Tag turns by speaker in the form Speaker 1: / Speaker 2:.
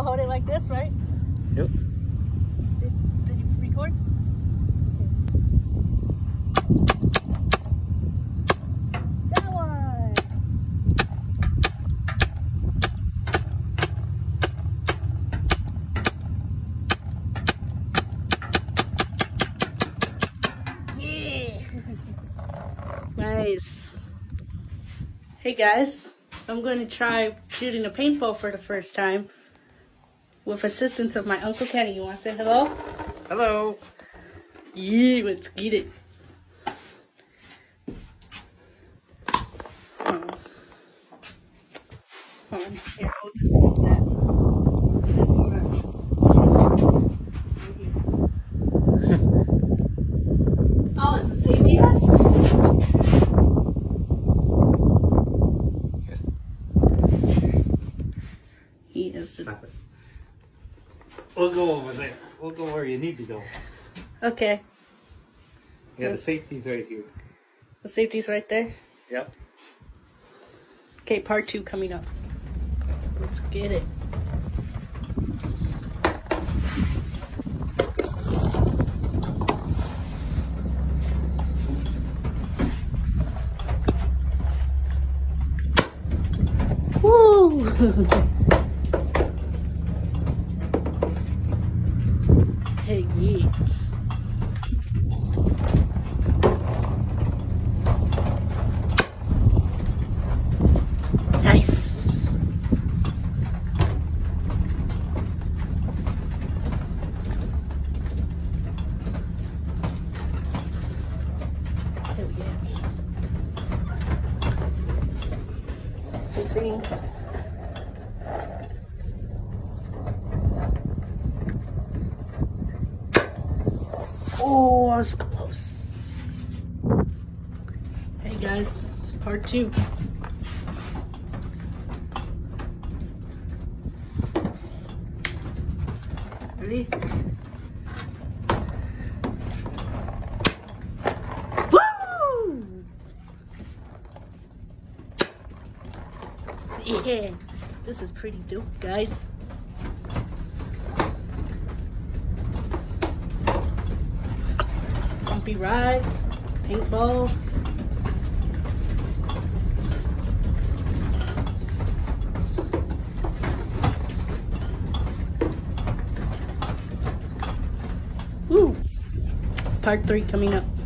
Speaker 1: hold it like this, right?
Speaker 2: Yep.
Speaker 1: Did you record? That one. Yeah. Nice. Hey guys, I'm going to try shooting a paintball for the first time with assistance of my Uncle Kenny. You want to say hello?
Speaker 2: Hello.
Speaker 1: Yeah, let's get it. Hold on. Here, hold this like that. This one. Oh, it's the safety net?
Speaker 2: Yes.
Speaker 1: He is the...
Speaker 2: Stop it. We'll go over there. We'll go where you need to go.
Speaker 1: Okay.
Speaker 2: Yeah, the safety's right here.
Speaker 1: The safety's right there.
Speaker 2: Yep.
Speaker 1: Okay, part 2 coming up. Let's get it. Woo! Hey, yeah. Nice. Oh yeah. Let's see. Oh, I was close. Hey guys, part 2. Ready? Woo! Yeah, this is pretty dope, guys. Bumpy ride, paintball. Woo! Part 3 coming up.